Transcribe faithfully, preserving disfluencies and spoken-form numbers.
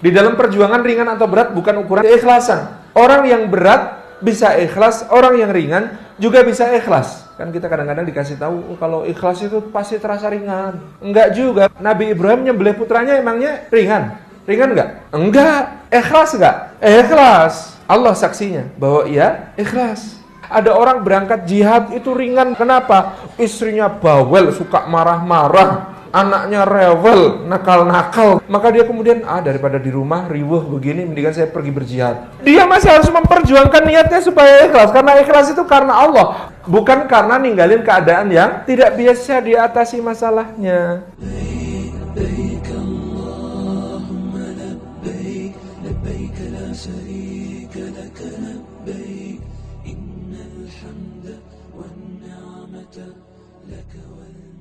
Di dalam perjuangan ringan atau berat bukan ukuran keikhlasan. Orang yang berat bisa ikhlas, orang yang ringan juga bisa ikhlas. Kan kita kadang-kadang dikasih tahu, oh, kalau ikhlas itu pasti terasa ringan. Enggak juga. Nabi Ibrahim nyembelih putranya emangnya ringan? Ringan enggak? Enggak. Ikhlas enggak? Ikhlas. Allah saksinya bahwa ia ikhlas. Ada orang berangkat jihad itu ringan. Kenapa? Istrinya bawel, suka marah-marah. Anaknya rewel, nakal-nakal. Maka dia kemudian, ah daripada di rumah riweuh begini, mendingan saya pergi berjihad. Dia masih harus memperjuangkan niatnya supaya ikhlas. Karena ikhlas itu karena Allah, bukan karena ninggalin keadaan yang tidak biasa diatasi masalahnya. إن الحمد والنعمة لك والملك